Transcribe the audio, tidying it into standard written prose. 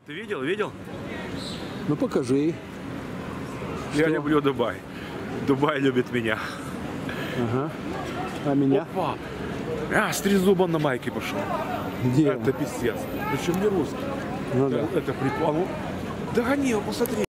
Ты видел? Видел? Ну покажи. Я Что? люблю Дубай. Дубай любит меня. Ага. А меня? Опа! С трезубом на майке пошел. Где? Это писец. Причем не русский. Ну да. Это прикол. Догони его, посмотри.